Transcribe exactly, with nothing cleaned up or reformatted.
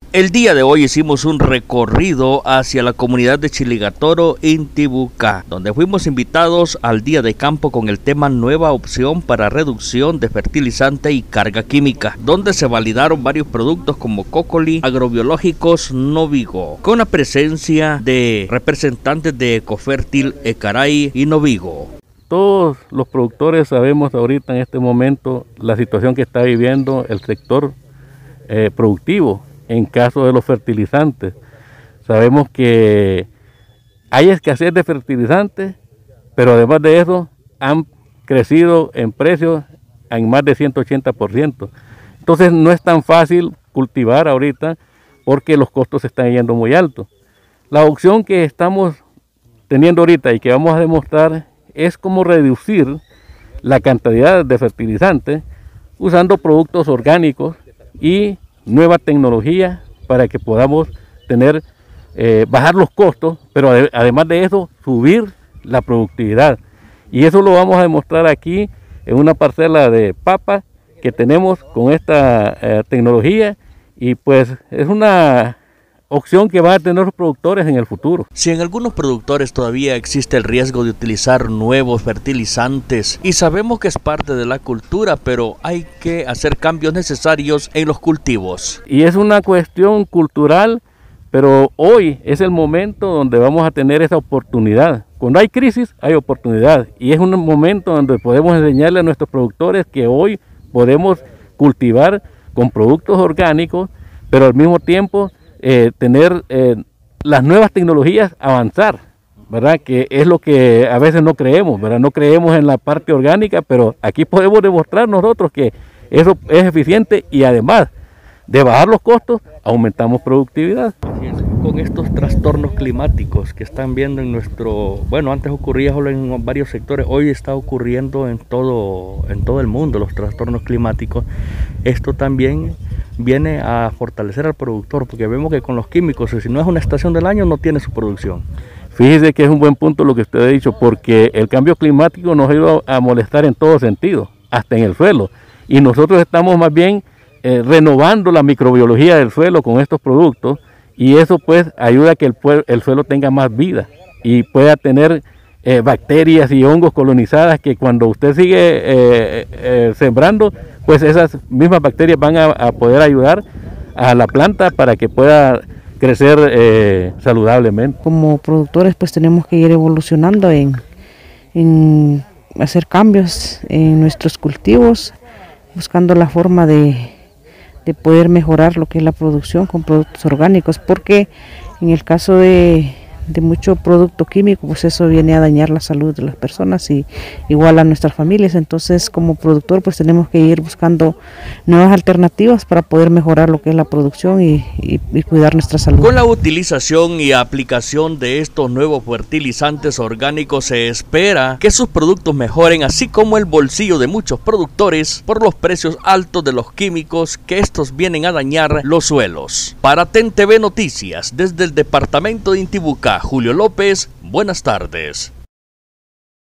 El día de hoy hicimos un recorrido hacia la comunidad de Chiligatoro, Intibucá, donde fuimos invitados al día de campo con el tema Nueva opción para reducción de fertilizante y carga química, donde se validaron varios productos como Cocoli, agrobiológicos Novigo, con la presencia de representantes de Ecofértil, Ecaray y Novigo. Todos los productores sabemos ahorita en este momento la situación que está viviendo el sector eh, productivo en caso de los fertilizantes. Sabemos que hay escasez de fertilizantes, pero además de eso han crecido en precios en más de ciento ochenta por ciento. Entonces no es tan fácil cultivar ahorita porque los costos se están yendo muy altos. La opción que estamos teniendo ahorita y que vamos a demostrar es cómo reducir la cantidad de fertilizantes usando productos orgánicos y nueva tecnología para que podamos tener, eh, bajar los costos, pero ade además de eso, subir la productividad. Y eso lo vamos a demostrar aquí en una parcela de papa que tenemos con esta eh, tecnología, y pues es una opción que van a tener los productores en el futuro. Si en algunos productores todavía existe el riesgo de utilizar nuevos fertilizantes, y sabemos que es parte de la cultura, pero hay que hacer cambios necesarios en los cultivos. Y es una cuestión cultural, pero hoy es el momento donde vamos a tener esa oportunidad. Cuando hay crisis, hay oportunidad, y es un momento donde podemos enseñarle a nuestros productores que hoy podemos cultivar con productos orgánicos, pero al mismo tiempo Eh, tener eh, las nuevas tecnologías, avanzar, ¿verdad? Que es lo que a veces no creemos, ¿verdad? No creemos en la parte orgánica, pero aquí podemos demostrar nosotros que eso es eficiente, y además de bajar los costos, aumentamos productividad. Con estos trastornos climáticos que están viendo en nuestro, bueno, antes ocurría solo en varios sectores, hoy está ocurriendo en todo, en todo el mundo los trastornos climáticos. Esto también viene a fortalecer al productor, porque vemos que con los químicos, si no es una estación del año, no tiene su producción. Fíjese que es un buen punto lo que usted ha dicho, porque el cambio climático nos ha ido a molestar en todo sentido, hasta en el suelo, y nosotros estamos más bien eh, renovando la microbiología del suelo con estos productos, y eso pues ayuda a que el, el suelo tenga más vida y pueda tener eh, bacterias y hongos colonizadas, que cuando usted sigue eh, eh, sembrando, pues esas mismas bacterias van a, a poder ayudar a la planta para que pueda crecer eh, saludablemente. Como productores pues tenemos que ir evolucionando en, en hacer cambios en nuestros cultivos, buscando la forma de, de poder mejorar lo que es la producción con productos orgánicos, porque en el caso de, de mucho producto químico, pues eso viene a dañar la salud de las personas y igual a nuestras familias. Entonces como productor pues tenemos que ir buscando nuevas alternativas para poder mejorar lo que es la producción y, y, y cuidar nuestra salud. Con la utilización y aplicación de estos nuevos fertilizantes orgánicos se espera que sus productos mejoren, así como el bolsillo de muchos productores por los precios altos de los químicos que estos vienen a dañar los suelos. Para T E N T V Noticias, desde el departamento de Intibucá, Julio López, buenas tardes.